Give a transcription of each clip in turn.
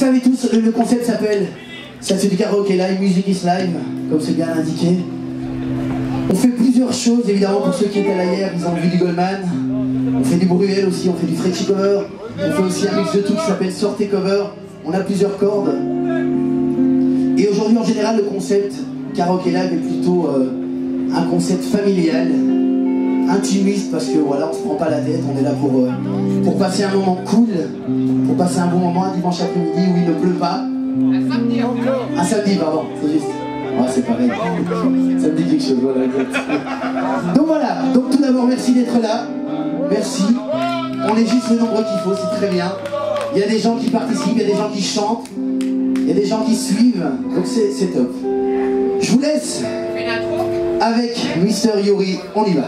savez tous, le concept s'appelle, ça c'est du karaoké live, music is live, comme c'est bien indiqué. On fait plusieurs choses, évidemment, pour ceux qui étaient là hier, ils ont vu du Goldman. On fait du Bruel aussi, on fait du Frenchy cover. On fait aussi un mix de tout qui s'appelle Sortez cover. On a plusieurs cordes. Et aujourd'hui, en général, le concept karaoké live est plutôt un concept familial, intimiste, parce que voilà, on se prend pas la tête, on est là pour passer un moment cool, pour passer un bon moment un dimanche après-midi où il ne pleut pas. Un samedi, pardon, c'est juste. Ah, c'est pareil. Ça me dit quelque chose, voilà, exact. Donc voilà, donc tout d'abord, merci d'être là. Merci. On est juste le nombre qu'il faut, c'est très bien. Il y a des gens qui participent, il y a des gens qui chantent, il y a des gens qui suivent, donc c'est top. Je vous laisse avec Mr. Yuri, on y va.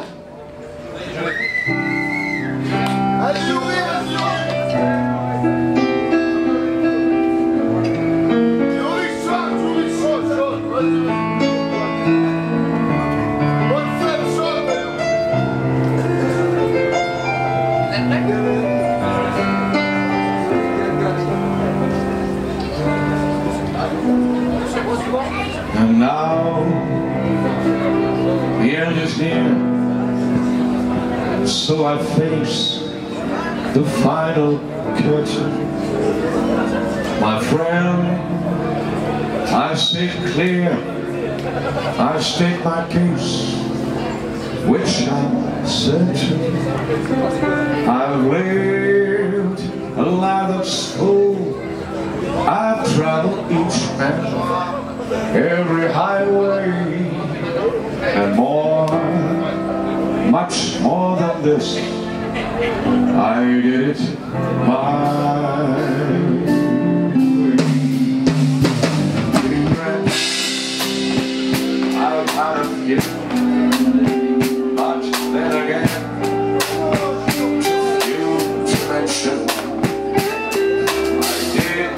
And now the end is near, so I face the final curtain. My friend, I state clear, I state my case, which I'm certain. I've lived a life that's full, I've traveled each and every highway, and more, much more than this, I did it my way. I've had a few, but then again, you to mention, I did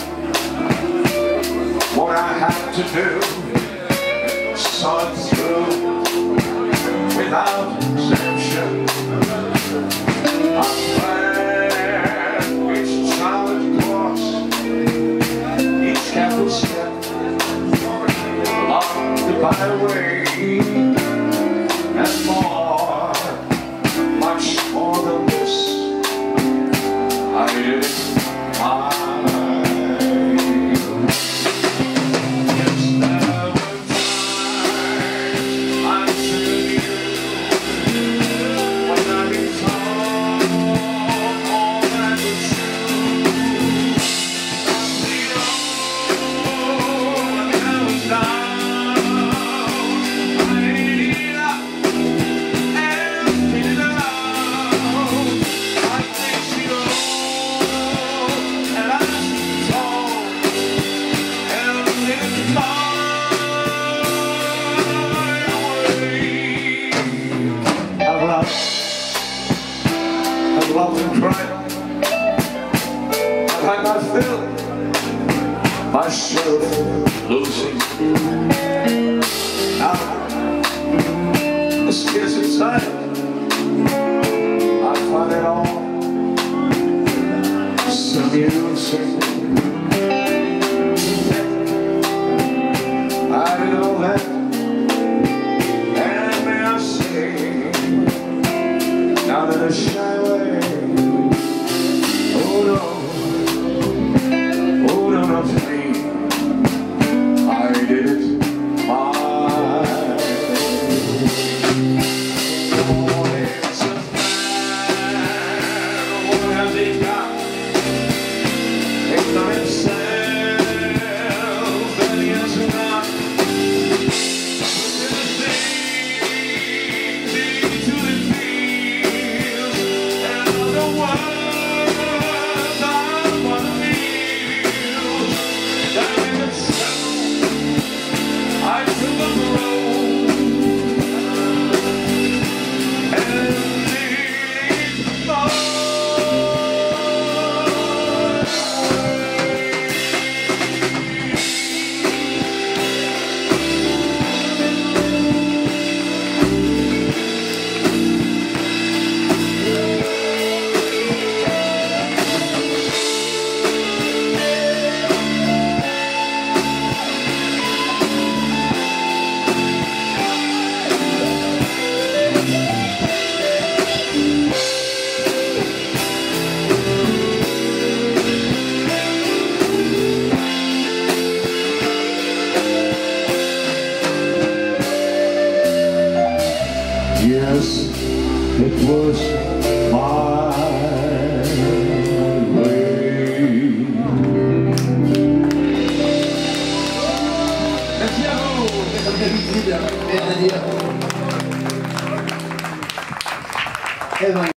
what I had to do, saw it through without exemption. I planned each challenge course, each careful step along the byway, and more, much more than this, I did it my way. I've loved and cried, I've had my fill, my share of losing. Now, the scarce inside, I find it all so amusing. I did all that, and may I say, now that I shy away, oh no, not to me, I did it my way. Oh, it's a man, what has he got? Ignorance yes, it was my way. Merci à vous, comme d'habitude, rien à dire. Eh ben,